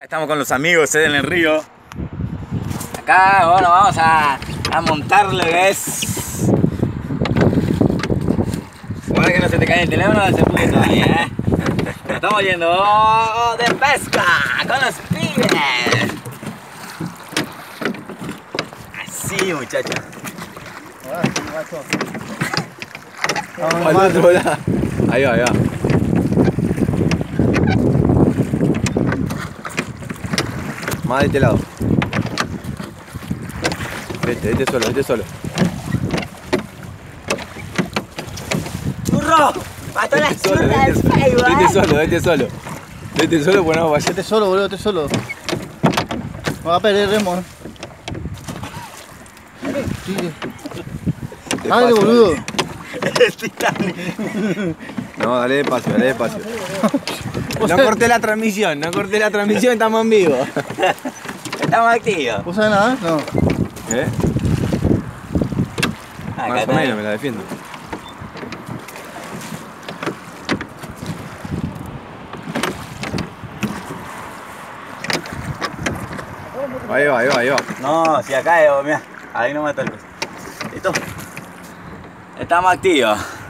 Estamos con los amigos en el río. Acá, bueno, vamos a montar lo que es. Bueno, que no se te cae el teléfono, no se puede todavía, Nos estamos yendo de pesca con los pibes. Así, muchachos. Al otro lado. Ahí va, ahí va. Más de este lado. Este solo, este solo. ¡Burro! ¡Mató la churra del Facebook! Este solo. Este solo, pues no vaya. Este solo, boludo, este solo. Me va a perder el remo. Dale, boludo. El Titanic. No, dale despacio, dale despacio. No corté la transmisión, estamos en vivo. Estamos activos. ¿Vos sabés nada? No. ¿Eh? Acá Más o está. menos me la defiendo. Ahí va, ahí va, ahí va. No, si acá, mirá, ahí no mata el coso. ¿Listo? Estamos activos.